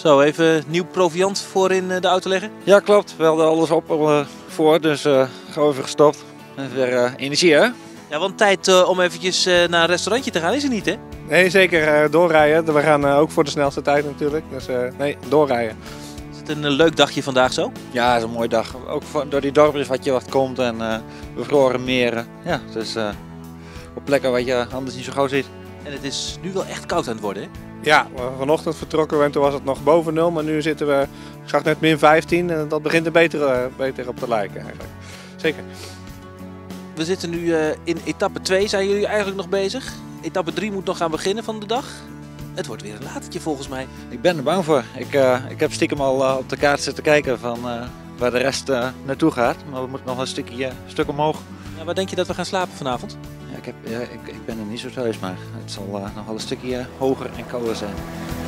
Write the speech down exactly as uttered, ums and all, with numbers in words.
Zo, even nieuw proviant voor in de auto leggen? Ja, klopt. We hadden alles op uh, voor, dus uh, gewoon even gestopt. En weer uh, energie, hè? Ja, want tijd uh, om eventjes uh, naar een restaurantje te gaan is er niet, hè? Nee, zeker uh, doorrijden. We gaan uh, ook voor de snelste tijd natuurlijk. Dus uh, nee, doorrijden. Is het een uh, leuk dagje vandaag zo? Ja, het is een mooie dag. Ook voor, door die dorpjes wat je wat komt en uh, bevroren meren. Ja, dus uh, op plekken wat je anders niet zo gauw ziet. En het is nu wel echt koud aan het worden, hè? Ja, vanochtend vertrokken we en toen was het nog boven nul, maar nu zitten we, ik zag net min vijftien en dat begint er beter, uh, beter op te lijken eigenlijk. Zeker. We zitten nu uh, in etappe twee, zijn jullie eigenlijk nog bezig? Etappe drie moet nog gaan beginnen van de dag. Het wordt weer een latertje volgens mij. Ik ben er bang voor. Ik, uh, ik heb stiekem al uh, op de kaart zitten kijken van uh, waar de rest uh, naartoe gaat, maar we moeten nog een stukje, uh, stuk omhoog. Ja, waar denk je dat we gaan slapen vanavond? Ja, ik, heb, ja, ik, ik ben er niet zo thuis, maar het zal uh, nog wel een stukje uh, hoger en kouder zijn.